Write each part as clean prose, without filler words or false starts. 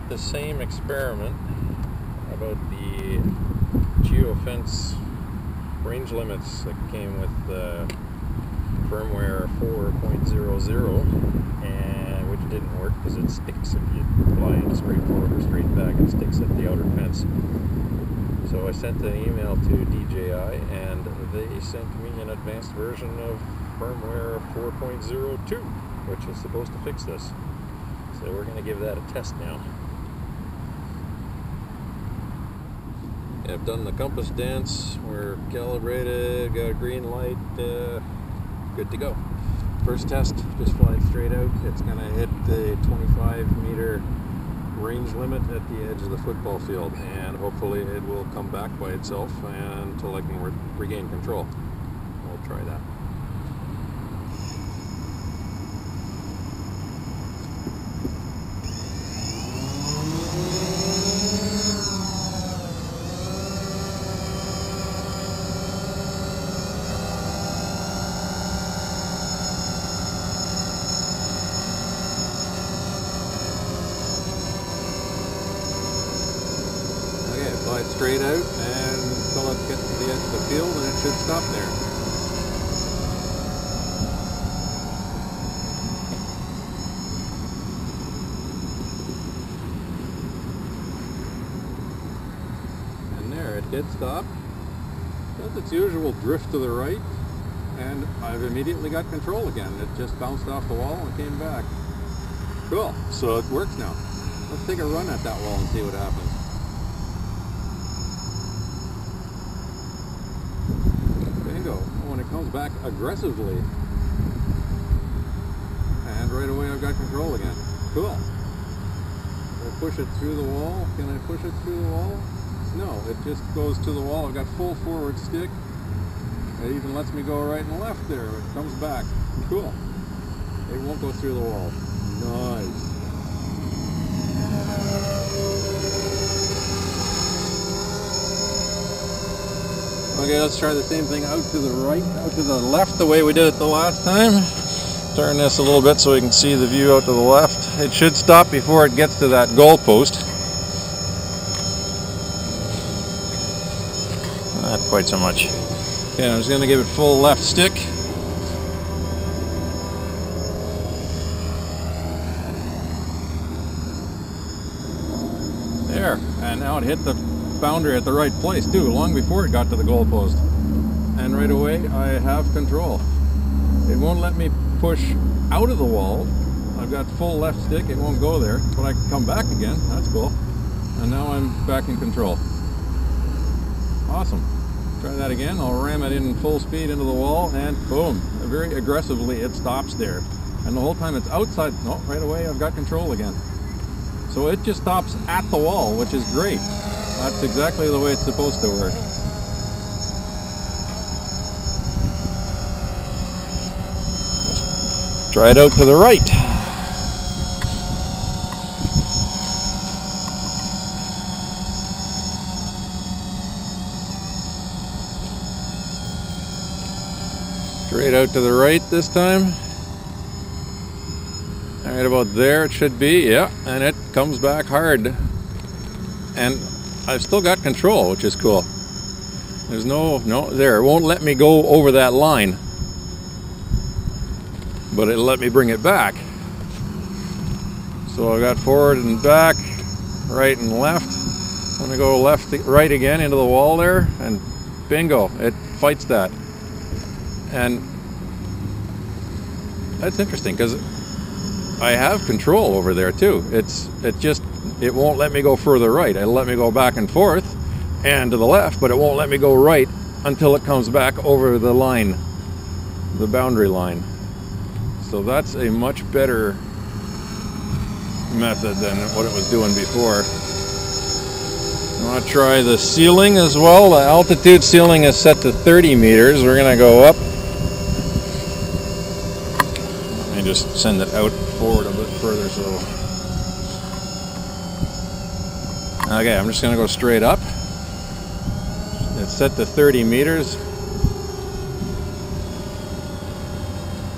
repeat the same experiment about the Geo-Fence range limits that came with Firmware 4.00, and which didn't work because it sticks if you fly it straight forward or straight back. It sticks at the outer fence. So I sent an email to DJI, and they sent me an advanced version of Firmware 4.02, which is supposed to fix this. So we're going to give that a test now. I've done the compass dance, we're calibrated, got a green light, good to go. First test, just fly it straight out. It's going to hit the 25-meter range limit at the edge of the football field, and hopefully it will come back by itself until I can regain control. We'll try that. Fly it straight out and until it gets to the edge of the field, and it should stop there. And there, it did stop. Does its usual drift to the right, and I've immediately got control again. It just bounced off the wall and came back. Cool, so it works now. Let's take a run at that wall and see what happens. When it comes back aggressively, and right away I've got control again. Cool. I'll push it through the wall. Can I push it through the wall? No, it just goes to the wall. I've got full forward stick. It even lets me go right and left there. It comes back. Cool. It won't go through the wall. Nice. Okay, let's try the same thing out to the right, out to the left, the way we did it the last time. Turn this a little bit so we can see the view out to the left. It should stop before it gets to that goal post. Not quite so much. Okay, I'm just going to give it full left stick. There, and now it hit the boundary at the right place too, long before it got to the goalpost. And right away I have control. It won't let me push out of the wall. I've got full left stick, it won't go there, but I can come back again. That's cool. And now I'm back in control. Awesome. Try that again. I'll ram it in full speed into the wall, and boom, very aggressively it stops there. And the whole time it's outside, no, right away I've got control again. So it just stops at the wall, which is great. That's exactly the way it's supposed to work. Try it out to the right. Straight out to the right this time. Right about there it should be, yeah, and it comes back hard. And I've still got control, which is cool. There's no, there, it won't let me go over that line. But it'll let me bring it back. So I got forward and back, right and left. Let me go left, right again into the wall there, and bingo, it fights that. And that's interesting, because I have control over there too. It won't let me go further right. It'll let me go back and forth and to the left, but it won't let me go right until it comes back over the line, the boundary line. So that's a much better method than what it was doing before. I want to try the ceiling as well. The altitude ceiling is set to 30 meters. We're going to go up. Let me just send it out forward a bit further so. Okay, I'm just going to go straight up. It's set to 30 meters.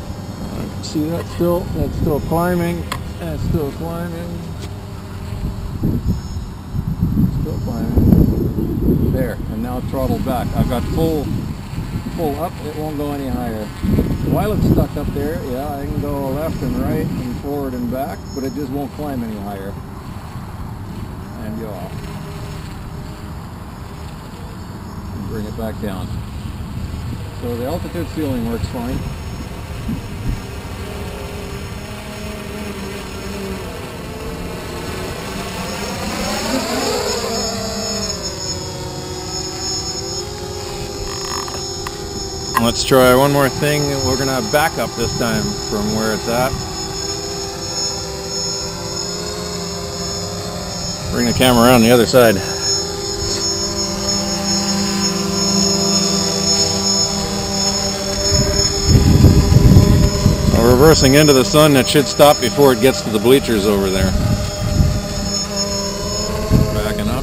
See, that's still climbing. It's still climbing. Still climbing. There, and now throttle back. I've got full up, it won't go any higher. While it's stuck up there, yeah, I can go left and right and forward and back, but it just won't climb any higher. And yaw. And bring it back down. So the altitude ceiling works fine. Let's try one more thing. We're going to back up this time from where it's at. Bring the camera around the other side. So reversing into the sun, that should stop before it gets to the bleachers over there. Backing up.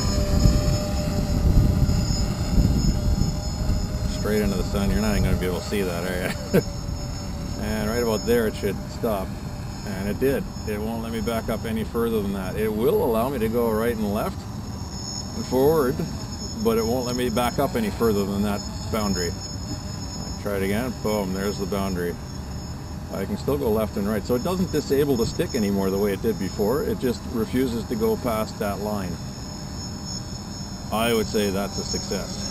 Straight into the sun. You're not even going to be able to see that, are you? And right about there it should stop. And it did. It won't let me back up any further than that. It will allow me to go right and left and forward, but it won't let me back up any further than that boundary. I'll try it again. Boom, there's the boundary. I can still go left and right. So it doesn't disable the stick anymore the way it did before. It just refuses to go past that line. I would say that's a success.